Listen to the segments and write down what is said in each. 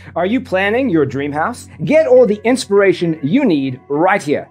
Are you planning your dream house? Get all the inspiration you need right here.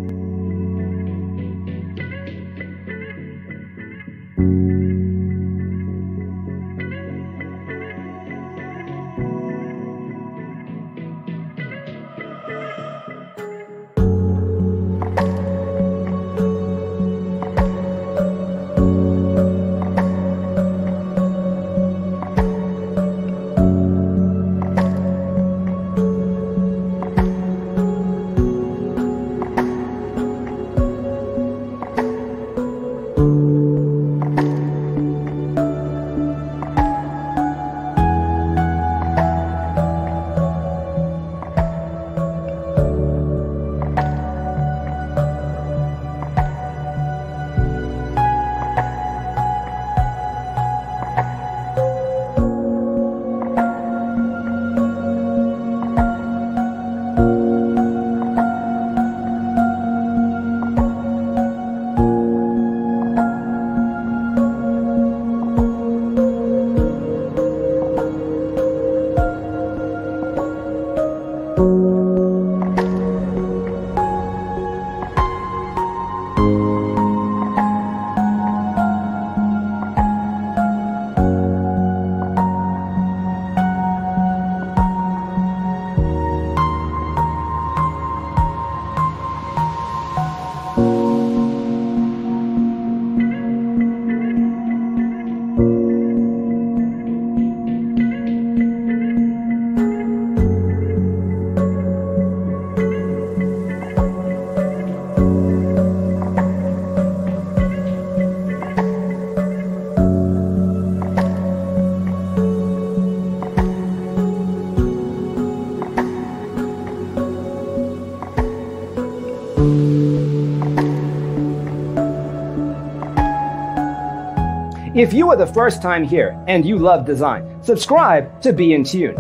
If you are the first time here and you love design, subscribe to Be in Tune.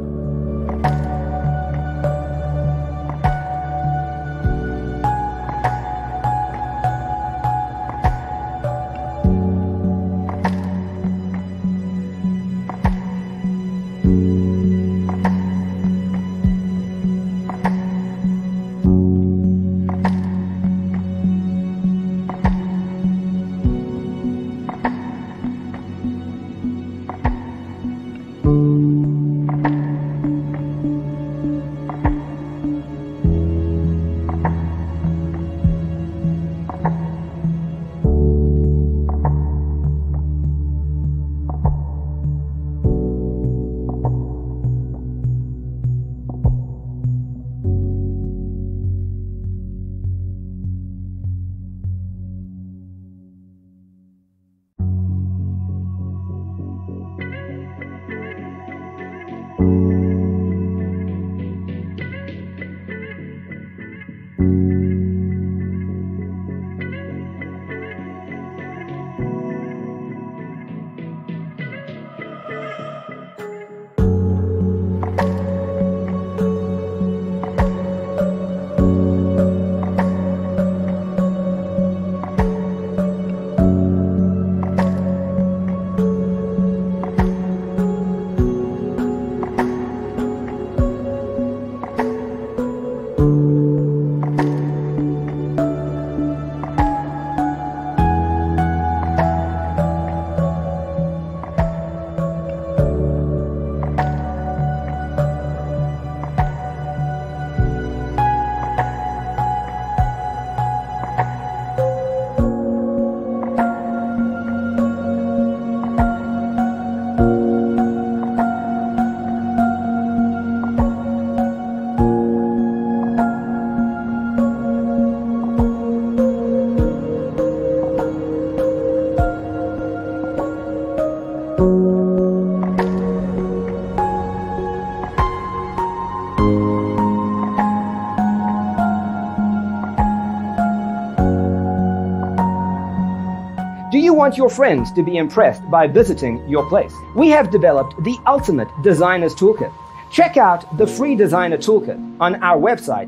Do you want your friends to be impressed by visiting your place? We have developed the ultimate designer's toolkit. Check out the free designer toolkit on our website,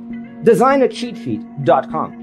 designercheatsheet.com.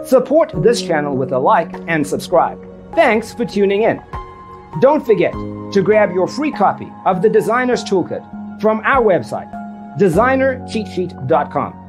Support this channel with a like and subscribe. Thanks for tuning in. Don't forget to grab your free copy of the Designer's Toolkit from our website, designercheatsheet.com.